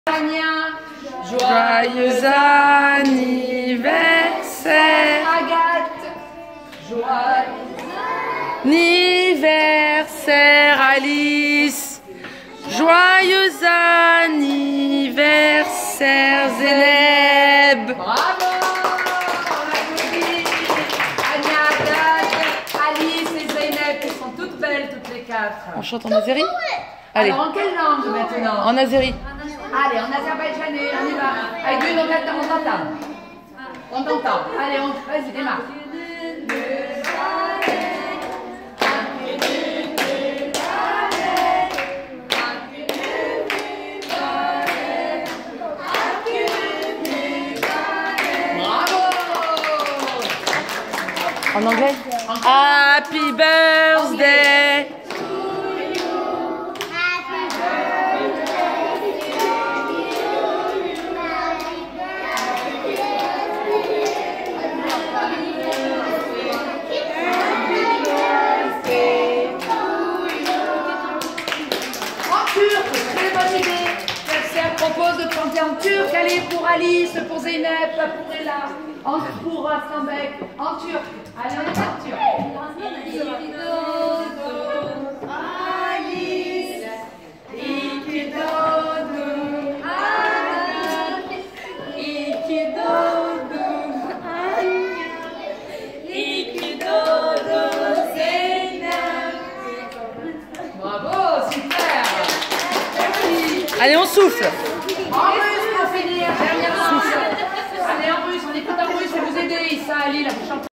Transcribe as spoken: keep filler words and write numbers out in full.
Joyeux anniversaire Agathe. Joyeux anniversaire Alice. Joyeux anniversaire Zéneb. Bravo. On applaudit Anya, Agathe, Alice et Zeynep qui sont toutes belles toutes les quatre. On chante en azéri? Allez. Alors en quelle langue maintenant? En azéri. Allez, en azerbaïdjanais, on y va. Avec une, on t'entend. On t'entend. Allez, on... vas-y, démarre. Bravo. En anglais? Happy birthday. Propose de chanter en turc, allez, pour Alice, pour Zeynep, pour Ella, en, pour Aslanbek, en turc. Allez, on est en turc. Alice, iki doğdun, iki doğdun, iki doğdun Zeynep. Bravo, super. Allez, on souffle.